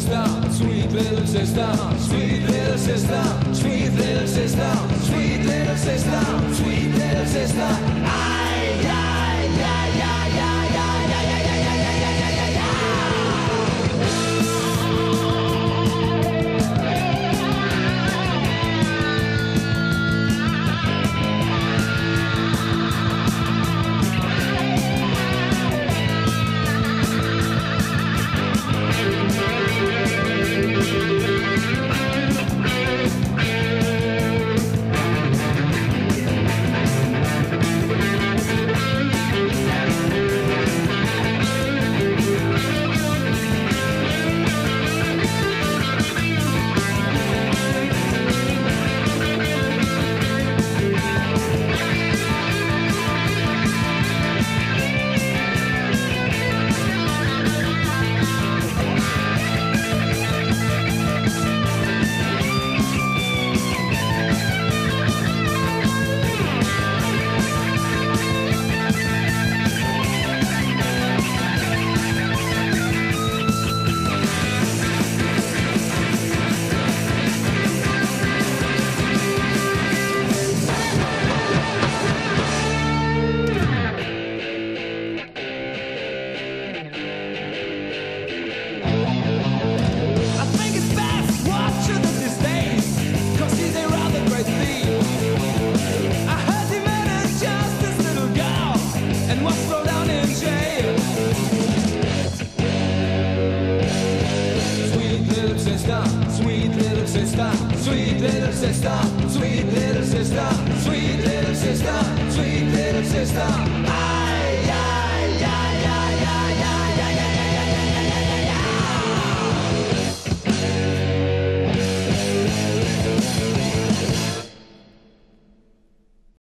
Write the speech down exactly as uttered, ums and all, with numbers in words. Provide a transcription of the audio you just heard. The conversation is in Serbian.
sister, sweet little sister, sweet little sister, sweet little sister, sweet little sister, sweet little sister. Ay, ay, ay, ay, ay, ay, ay, ay, ay, ay, ay, ay, ay, ay. Sweet little sister, sweet little sister, sweet little sister, sweet little sister, sweet little sister.